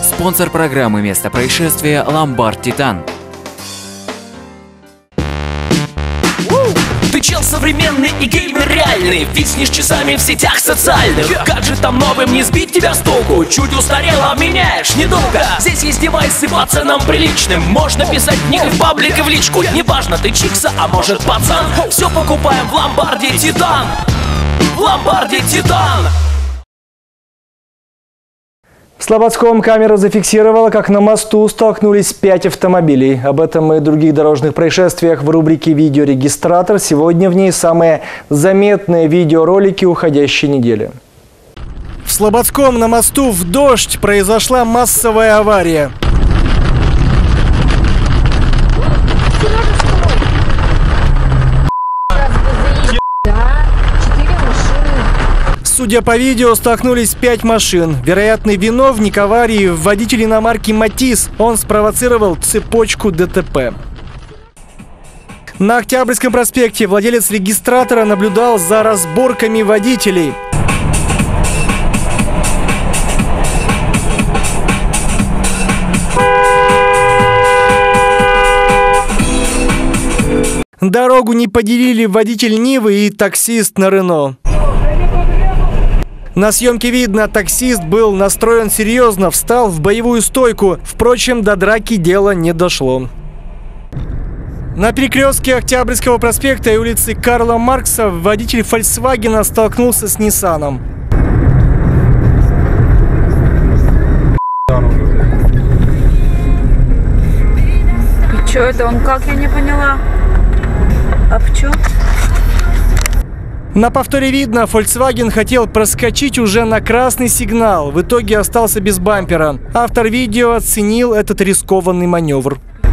Спонсор программы «Место происшествия» Ломбард Титан. Ты чел современный и геймер реальный, виснешь часами в сетях социальных. Как же там новым не сбить тебя с толку? Чуть устарела, меняешь недолго. Здесь есть девайсы по ценам приличным. Можно писать книги в паблик и в личку. Неважно, ты чикса, а может пацан. Все покупаем в Ломбарде Титан. В Ломбарде Титан. В Слободском камера зафиксировала, как на мосту столкнулись 5 автомобилей. Об этом и других дорожных происшествиях в рубрике «Видеорегистратор». Сегодня в ней самые заметные видеоролики уходящей недели. В Слободском на мосту в дождь произошла массовая авария. Судя по видео, столкнулись 5 машин. Вероятный виновник аварии – водитель иномарки «Матис». Он спровоцировал цепочку ДТП. На Октябрьском проспекте владелец регистратора наблюдал за разборками водителей. Дорогу не поделили водитель Нивы и таксист на Рено. На съемке видно, таксист был настроен серьезно, встал в боевую стойку. Впрочем, до драки дело не дошло. На перекрестке Октябрьского проспекта и улицы Карла Маркса водитель Volkswagen столкнулся с Ниссаном. И что это он, как, я не поняла? А в чем? На повторе видно, Volkswagen хотел проскочить уже на красный сигнал. В итоге остался без бампера. Автор видео оценил этот рискованный маневр.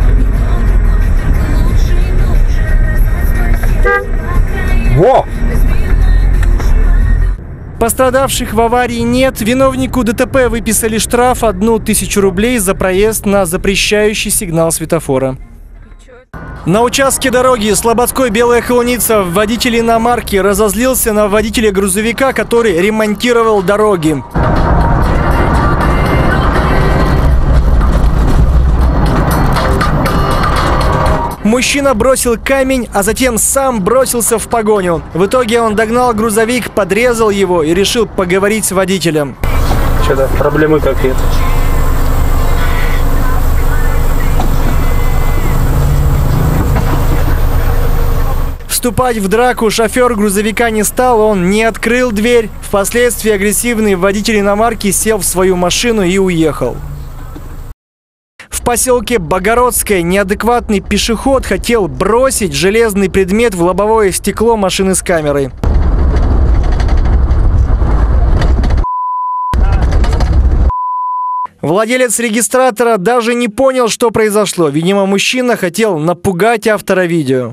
Во! Пострадавших в аварии нет. Виновнику ДТП выписали штраф 1000 рублей за проезд на запрещающий сигнал светофора. На участке дороги Слободской Белая Холуница водитель иномарки разозлился на водителя грузовика, который ремонтировал дороги. Мужчина бросил камень, а затем сам бросился в погоню. В итоге он догнал грузовик, подрезал его и решил поговорить с водителем. Что-то проблемы какие-то. Вступать в драку шофер грузовика не стал, он не открыл дверь. Впоследствии агрессивный водитель иномарки сел в свою машину и уехал. В поселке Богородское неадекватный пешеход хотел бросить железный предмет в лобовое стекло машины с камерой. Владелец регистратора даже не понял, что произошло. Видимо, мужчина хотел напугать автора видео.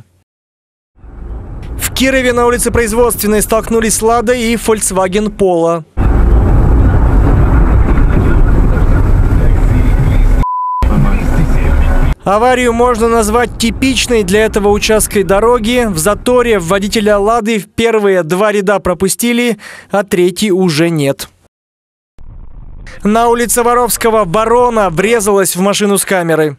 В Кирове на улице Производственной столкнулись «Лада» и Volkswagen Polo. Аварию можно назвать типичной для этого участка дороги. В заторе водителя «Лады» в первые 2 ряда пропустили, а 3-й уже нет. На улице Воровского ворона врезалась в машину с камерой.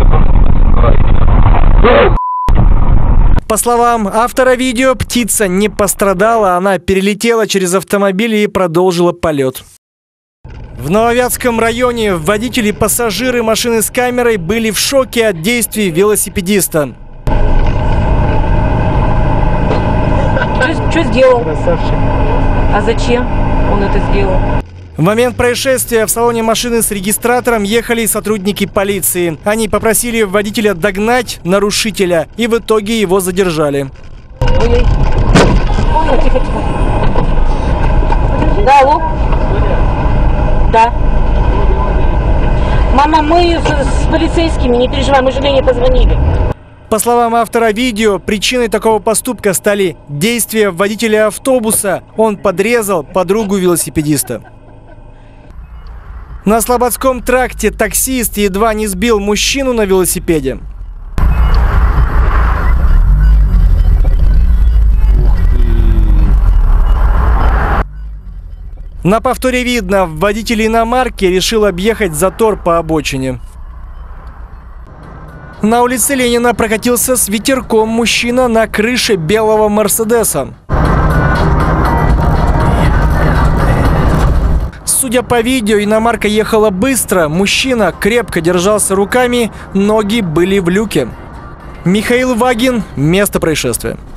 По словам автора видео, птица не пострадала, она перелетела через автомобиль и продолжила полет. В Нововятском районе водители и пассажиры машины с камерой были в шоке от действий велосипедиста. Что сделал? Красавчик. А зачем он это сделал? В момент происшествия в салоне машины с регистратором ехали сотрудники полиции. Они попросили водителя догнать нарушителя и в итоге его задержали. Ой-ой. Ой, тихо-тихо. Да, алло? Да. Мама, мы с полицейскими, не переживай, мы же Лене позвонили. По словам автора видео, причиной такого поступка стали действия водителя автобуса. Он подрезал подругу велосипедиста. На Слободском тракте таксист едва не сбил мужчину на велосипеде. На повторе видно, водитель иномарки решил объехать затор по обочине. На улице Ленина прокатился с ветерком мужчина на крыше белого Мерседеса. Судя по видео, иномарка ехала быстро, мужчина крепко держался руками, ноги были в люке. Михаил Вагин, место происшествия.